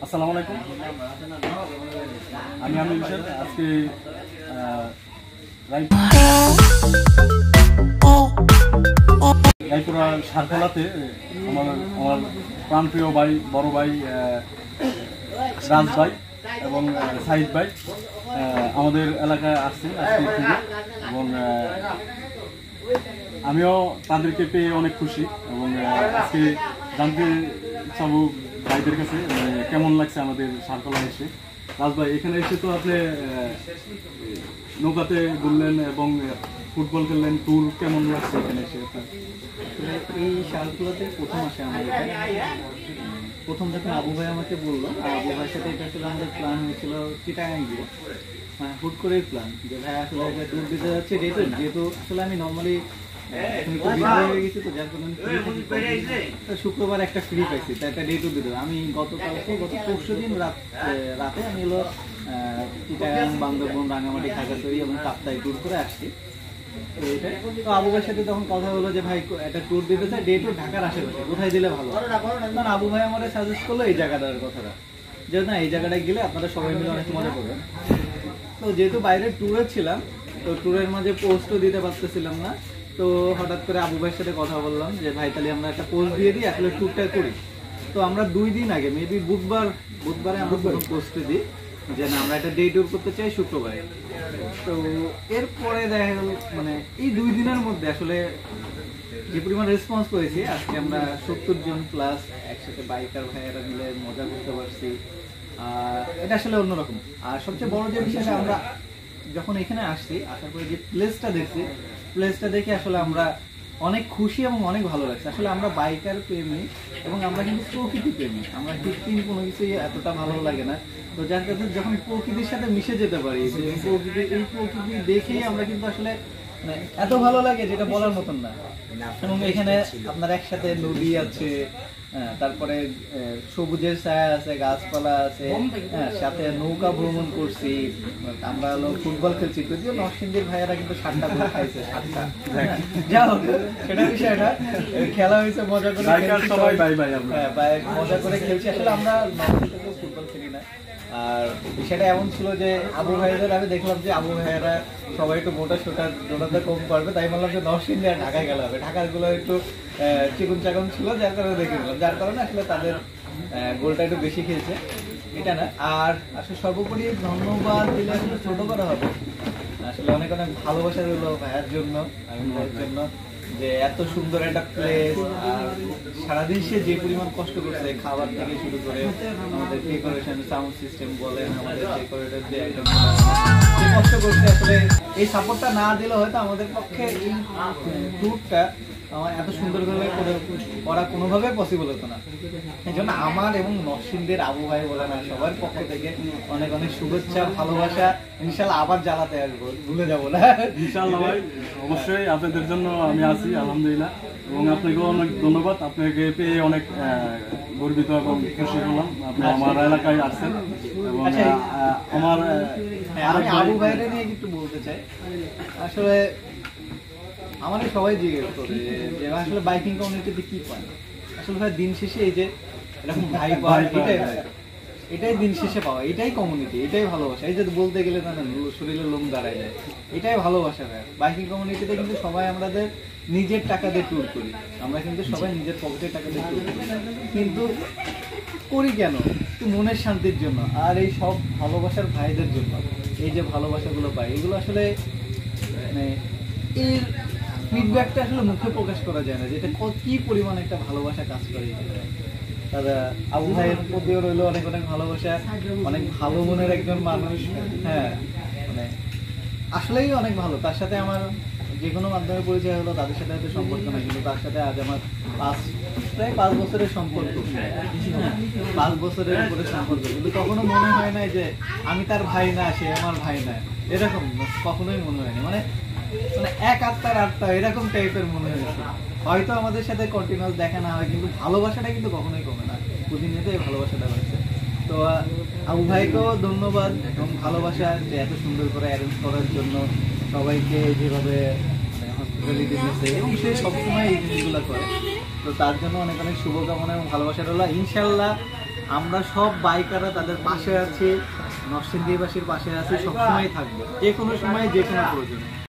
আসসালামু আলাইকুম। আমি আমির হোসেন। আজকে রায়পুরা সারখোলাতে আমার প্রাণপ্রিয় ভাই, বড় ভাই রাজ ভাই এবং সাইদ ভাই আমাদের এলাকায় আসছে আজকে থেকে, এবং আমিও তাদেরকে পেয়ে অনেক খুশি। এবং আজকে জানতে চাবো ভাইদের কাছে কেমন লাগছে আমাদের সারখোলা এসে। রাজ ভাই, এখানে এসে তো আপনি নৌকাতে ঘুরলেন এবং ফুটবল খেললেন, ট্যুর কেমন লাগছে এখানে এসে? এই সারখোলাতে প্রথম আসে আমার এখানে। প্রথম যখন আবু ভাই আমাকে বললো, আবু ভাইয়ের সাথে এটা আসলে আমাদের প্ল্যান হয়েছিল চিটাগাং গিয়ে, মানে হুট করে প্ল্যান যে ভাই আসলে ট্যুর দিতে যাচ্ছে যেহেতু আসলে আমি নর্মালি হয়ে গেছি, তো যার কারণে শুক্রবার একটা ফ্রি পাইছি, তাই একটা ডে ট্যুর দিতে। আমি গত পরশু দিন রাতে আমি হলো চিটাগাং, বান্দরবন, রাঙামাটি, খাগড়াছড়ি এবং কাপ্তাই ট্যুর করে আসছি। তো আবু ভাইয়ের সাথে তখন কথা হলো যে ভাই একটা ট্যুর দিতে চাই, ডে ট্যুর ঢাকার আশেপাশে কোথায় দিলে ভালো। কারণ আবু ভাই আমাদের সাজেস্ট করলো এই জায়গাটার কথাটা, যে না এই জায়গাটায় গেলে আপনারা সবাই মিলে অনেক মজা করবেন। তো যেহেতু বাইরে ট্যুরে ছিলাম, তো ট্যুরের মাঝে পোস্টও দিতে পারতেছিলাম না, তো হঠাৎ করে আবু ভাইয়ের সাথে কথা বললাম যে ভাই তাহলে আমরা একটা পোস্ট দিয়ে দিই, আসলে ট্যুরটা করি। তো আমরা 2 দিন আগে মেবি বুধবারে আমরা পোস্টে দিই যে না আমরা একটা ডে ট্যুর করতে চাই শুক্রবারে। তো এরপরে দেখা গেল মানে এই 2 দিনের মধ্যে আসলে যে পরিমাণ রেসপন্স করেছি, আজকে আমরা 70 জন প্লাস একসাথে বাইকার ভাইয়েরা মিলে মজা করতে পারছি। এটা আসলে অন্যরকম। আর সবচেয়ে বড় যে বিষয়টা, আমরা যখন এখানে আসছি, আসার পরে যে প্লেসটা দেখে আসলে আমরা অনেক খুশি এবং অনেক ভালো লাগছে। আসলে আমরা বাইকার প্রেমী এবং আমরা কিন্তু প্রকৃতি প্রেমী, আমরা কৃত্রিম কোনো কিছুই এতটা ভালো লাগে না। তো যার কারণে যখন প্রকৃতির সাথে মিশে যেতে পারি, এই প্রকৃতি দেখেই আমরা কিন্তু আসলে এত ভালো লাগে যেটা বলার মতন না। এবং এখানে আপনার একসাথে নদী আছে, তারপরে সবুজের ছায়া আছে, গাছপালা আছে, সাথে নৌকা ভ্রমণ করছি, আমরা হলো ফুটবল খেলছি। যদিও নরসিংদীর ভাইয়েরা কিন্তু 7টা গোল খাইছে, 7টা। যাও সেটা বিষয়টা, খেলা হয়েছে মজা করে, মজা করে খেলছি। আসলে আমরা নরসিংদীতে ফুটবল খেলি না। আর বিষয়টা এমন ছিল যে আবু ভাইদের আমি দেখলাম যে আবু ভাইয়েরা সবাই একটু মোটা সোটা দৌড়াতে কম পারবে, তাই বললাম যে নরসিংদী আর ঢাকায় গেলে হবে। ঢাকার গুলো একটু চিকুন চাকুন ছিল, যার কারণে দেখে নিলাম, যার কারণে আসলে তাদের গোলটা একটু বেশি খেয়েছে, এটা না। আর আসলে সর্বোপরি ধন্যবাদ দিলে আসলে ছোট করা হবে, আসলে অনেক অনেক ভালোবাসা রইল ভাইয়ের জন্য, আমি ভাইয়ের জন্য, যে এত সুন্দর একটা প্লেস। আর সারাদিন সে যে পরিমাণ কষ্ট করছে, খাবার থেকে শুরু করে আমাদের ডেকোরেশন, সাউন্ড সিস্টেম বলেন, আমাদের ডেকোরেটর যে আইটেম কষ্ট করছে, আসলে এই সাপোর্টটা না দিলে হয়তো আমাদের পক্ষে এই ট্যুরটা এত সুন্দরভাবে করা কোনোভাবে পসিবল হতো না। এই জন্য আমার এবং নরসিংদীর আবু ভাই বলে না, সবার পক্ষ থেকে অনেক অনেক শুভেচ্ছা, ভালোবাসা। ইনশাল্লাহ আবার জ্বালাতে আসবো, ভুলে যাবো না ইনশাল্লাহ ভাই, অবশ্যই আপনাদের জন্য আমি আছি, আলহামদুলিল্লাহ। এবং আপনাকেও অনেক ধন্যবাদ, আপনাকে পেয়ে অনেক গর্বিত এবং খুশি হলাম। আপনি আমার এলাকায় আসছেন এবং আমার আবু ভাইরা নিয়ে একটু বলতে চাই। আসলে আমাদের সবাই জিজ্ঞেস করে যে আসলে বাইকিং কমিউনিটিতে কি পায়। আসলে ভাই দিন শেষে এই যে এরকম ভাই পাওয়া, এটাই দিন শেষে পাওয়া, এটাই কমিউনিটি, এটাই ভালোবাসা। এই যে বলতে গেলে না শরীরে লোম দাঁড়ায় যায়, এটাই ভালোবাসা ভাই। বাইকিং কমিউনিটিতে কিন্তু সবাই আমাদের নিজের টাকা দিয়ে ট্যুর করি, আমরা কিন্তু সবাই নিজের পকেটের টাকা দিয়ে ট্যুর করি, কিন্তু করি কেন? একটু মনের শান্তির জন্য, আর এই সব ভালোবাসার ভাইদের জন্য। এই যে ভালোবাসাগুলো পাই, এগুলো আসলে মানে এর ফিডব্যাকটা আসলে মুখে প্রকাশ করা যায় না, যেটা কি পরিমাণ একটা ভালোবাসা কাজ করে। দাদা আবু ভাইয়ের প্রতিও রইলো অনেক অনেক ভালোবাসা, অনেক ভালো মনের একজন মানুষ। হ্যাঁ, মানে আসলেই অনেক ভালো। তার সাথে আমার যে কোনো মাধ্যমে পরিচয় হলো, তাদের সাথে হয়তো সম্পর্ক নয়, কিন্তু তার সাথে আজ আমার প্রায় 5 বছরের সম্পর্ক, 5 বছরের উপরে সম্পর্ক। কিন্তু কখনো মনে হয় না যে আমি তার ভাই না, সে আমার ভাই না, এরকম কখনোই মনে হয়নি। মানে এক আত্মার আত্মা এরকম টাইপের মনে হয়েছে। হয়তো আমাদের সাথে কন্টিনিউয়াস দেখা না হয়, কিন্তু ভালোবাসাটা কিন্তু কখনোই কমে না, প্রতিনিয়ত এই ভালোবাসাটা হয়েছে। তো আবু ভাইকেও ধন্যবাদ এবং ভালোবাসা, যে এত সুন্দর করে অ্যারেঞ্জ করার জন্য, সবাইকে যেভাবে হসপিটালিটি দিচ্ছে, এবং সে সবসময় এই জিনিসগুলো করে। তো তার জন্য অনেক অনেক শুভকামনা এবং ভালোবাসা রইল। ইনশাল্লাহ আমরা সব বাইকাররা তাদের পাশে আছি, নরসিংদীবাসীর পাশে আছি, সবসময় থাকবো, যে কোনো সময় যে কোনো প্রয়োজনে।